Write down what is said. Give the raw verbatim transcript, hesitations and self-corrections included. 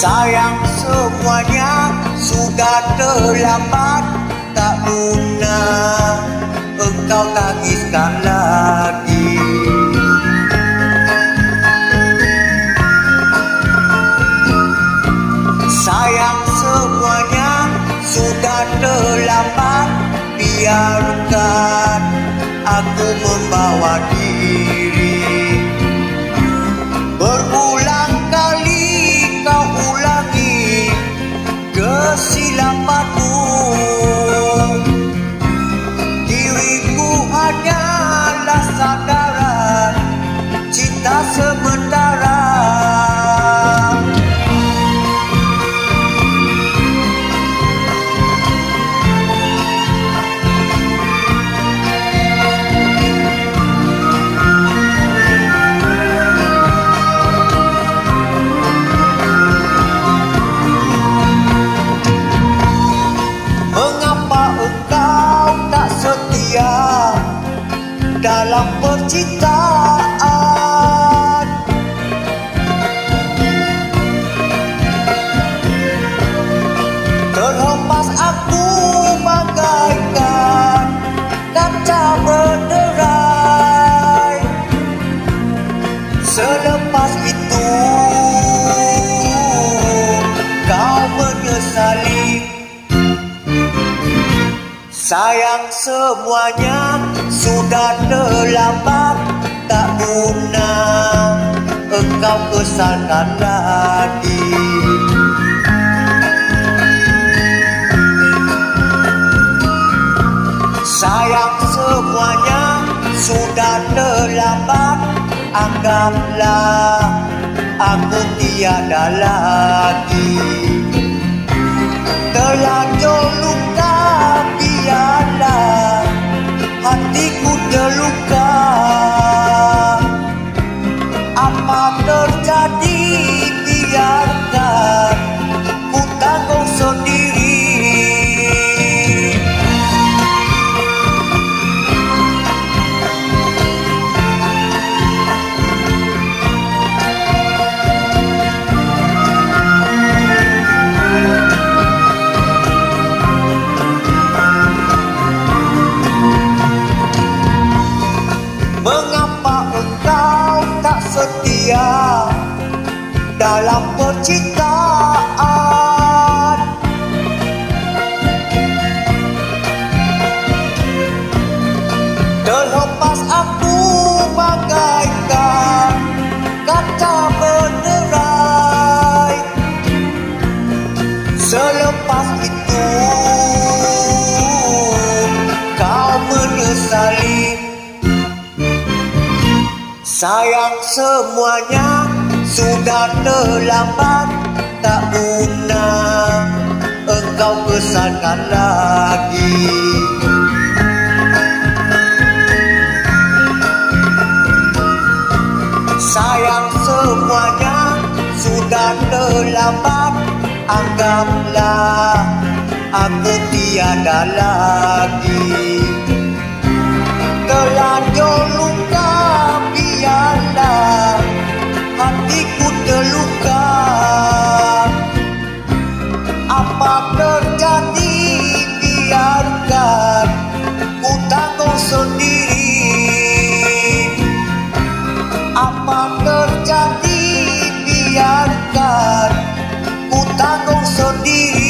Sayang, semuanya sudah terlambat, tak guna engkau tangiskan lagi. Sayang, semuanya sudah terlambat, biarkan aku membawa diri. Berulang kali kau ulangi kesilapanmu, diriku hanyalah sandaran cinta sementara. Dalam percintaan, terhempas aku bagaikan kaca berderai. Selepas itu kau menyesali. Sayang, semuanya sudah terlambat, tak guna engkau kesalkan lagi. Sayang, semuanya sudah terlambat, anggaplah aku tiada lagi. Terlanjur luka, biarlah hatiku terluka. Apa terjadi, biarkan ku tanggung sendiri. Mengapa engkau tak setia dalam percintaan? Terlepas aku bagaikan kaca berderai. Selepas itu kau menyesali. Sayang, semuanya sudah terlambat, tak guna engkau kesalkan lagi. Sayang, semuanya sudah terlambat, anggaplah aku tiada lagi. Terlanjur luka, biarlah hatiku terluka. Apa terjadi, biarkan ku tanggung sendiri. Apa terjadi, biarkan ku tanggung sendiri.